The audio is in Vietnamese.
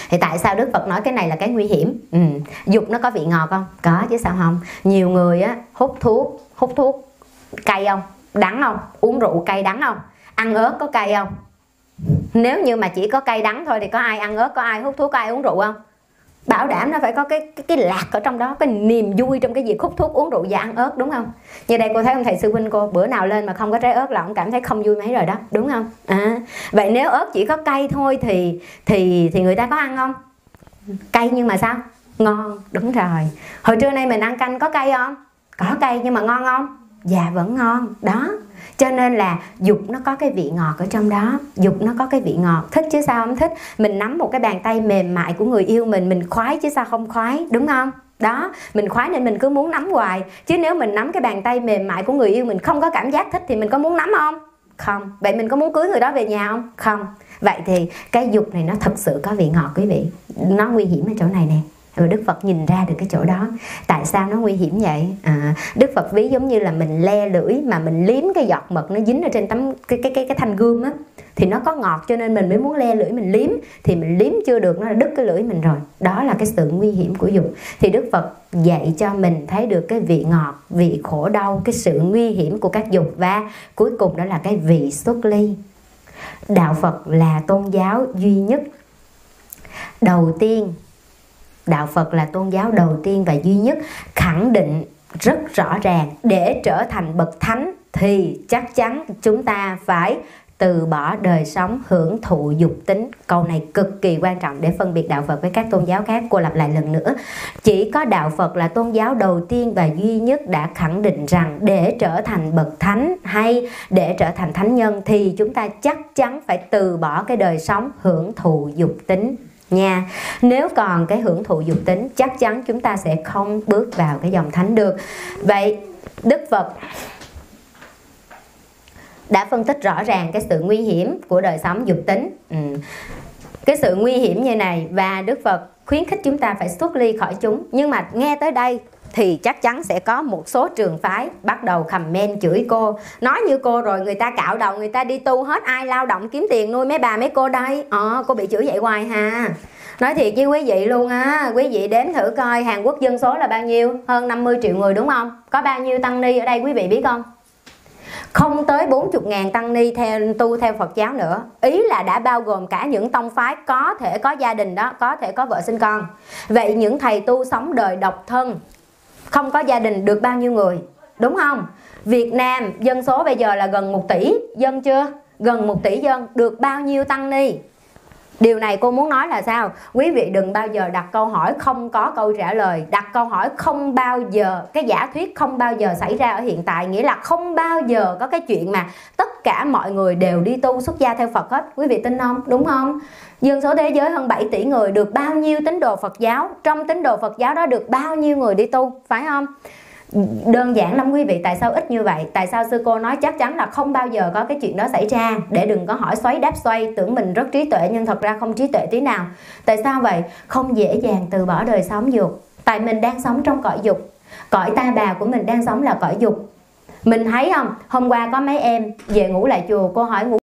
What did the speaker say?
Thì tại sao Đức Phật nói cái này là cái nguy hiểm? Dục nó có vị ngọt không? Có chứ sao không. Nhiều người á hút thuốc cay không? Đắng không? Uống rượu cay đắng không? Ăn ớt có cay không? Nếu như mà chỉ có cay đắng thôi thì có ai ăn ớt, có ai hút thuốc, có ai uống rượu không? Bảo đảm nó phải có cái lạc ở trong đó, cái niềm vui trong cái việc hút thuốc, uống rượu và ăn ớt, đúng không? Như đây cô thấy ông thầy sư huynh cô bữa nào lên mà không có trái ớt là ông cảm thấy không vui mấy rồi đó, đúng không? Vậy nếu ớt chỉ có cay thôi thì người ta có ăn không? Cay nhưng mà sao? Ngon, đúng rồi. Hồi trưa nay mình ăn canh có cay không? Có cay nhưng mà ngon không? Dạ vẫn ngon, đó. Cho nên là dục nó có cái vị ngọt ở trong đó. Dục nó có cái vị ngọt, thích chứ sao không thích. Mình nắm một cái bàn tay mềm mại của người yêu mình khoái chứ sao không khoái, đúng không? Đó, mình khoái nên mình cứ muốn nắm hoài. Chứ nếu mình nắm cái bàn tay mềm mại của người yêu mình không có cảm giác thích thì mình có muốn nắm không? Không. Vậy mình có muốn cưới người đó về nhà không? Không. Vậy thì cái dục này nó thật sự có vị ngọt quý vị. Nó nguy hiểm ở chỗ này nè. Rồi Đức Phật nhìn ra được cái chỗ đó. Tại sao nó nguy hiểm vậy? Đức Phật ví giống như là mình le lưỡi mà mình liếm cái giọt mật nó dính ở trên tấm cái thanh gươm á, thì nó có ngọt cho nên mình mới muốn le lưỡi mình liếm, thì mình liếm chưa được nó đã đứt cái lưỡi mình rồi. Đó là cái sự nguy hiểm của dục. Thì Đức Phật dạy cho mình thấy được cái vị ngọt, vị khổ đau, cái sự nguy hiểm của các dục, và cuối cùng đó là cái vị xuất ly. Đạo Phật là tôn giáo duy nhất đầu tiên, Đạo Phật là tôn giáo đầu tiên và duy nhất khẳng định rất rõ ràng để trở thành bậc thánh thì chắc chắn chúng ta phải từ bỏ đời sống hưởng thụ dục tính. Câu này cực kỳ quan trọng để phân biệt Đạo Phật với các tôn giáo khác. Cô lặp lại lần nữa. Chỉ có Đạo Phật là tôn giáo đầu tiên và duy nhất đã khẳng định rằng để trở thành bậc thánh hay để trở thành thánh nhân thì chúng ta chắc chắn phải từ bỏ cái đời sống hưởng thụ dục tính nha. Nếu còn cái hưởng thụ dục tính chắc chắn chúng ta sẽ không bước vào cái dòng thánh được. Vậy Đức Phật đã phân tích rõ ràng cái sự nguy hiểm của đời sống dục tính, cái sự nguy hiểm như này, và Đức Phật khuyến khích chúng ta phải xuất ly khỏi chúng. Nhưng mà nghe tới đây thì chắc chắn sẽ có một số trường phái bắt đầu comment chửi cô. Nói như cô rồi người ta cạo đầu, người ta đi tu hết, ai lao động kiếm tiền nuôi mấy bà mấy cô đây. Cô bị chửi vậy hoài ha. Nói thiệt với quý vị luôn á, quý vị đếm thử coi Hàn Quốc dân số là bao nhiêu? Hơn 50 triệu người đúng không? Có bao nhiêu tăng ni ở đây quý vị biết không? Không tới 40.000 tăng ni tu theo Phật giáo nữa. Ý là đã bao gồm cả những tông phái có thể có gia đình đó, có thể có vợ sinh con. Vậy những thầy tu sống đời độc thân, không có gia đình được bao nhiêu người? Đúng không? Việt Nam dân số bây giờ là gần 1 tỷ dân chưa? Gần 1 tỷ dân, được bao nhiêu tăng ni? Điều này cô muốn nói là sao? Quý vị đừng bao giờ đặt câu hỏi không có câu trả lời. Đặt câu hỏi không bao giờ, cái giả thuyết không bao giờ xảy ra ở hiện tại. Nghĩa là không bao giờ có cái chuyện mà tất cả mọi người đều đi tu xuất gia theo Phật hết. Quý vị tin không? Đúng không? Dân số thế giới hơn 7 tỷ người, được bao nhiêu tín đồ Phật giáo? Trong tín đồ Phật giáo đó được bao nhiêu người đi tu? Phải không? Đơn giản lắm quý vị. Tại sao ít như vậy? Tại sao sư cô nói chắc chắn là không bao giờ có cái chuyện đó xảy ra? Để đừng có hỏi xoáy đáp xoay, tưởng mình rất trí tuệ nhưng thật ra không trí tuệ tí nào. Tại sao vậy? Không dễ dàng từ bỏ đời sống dục. Tại mình đang sống trong cõi dục. Cõi ta bà của mình đang sống là cõi dục. Mình thấy không? Hôm qua có mấy em về ngủ lại chùa, cô hỏi ngủ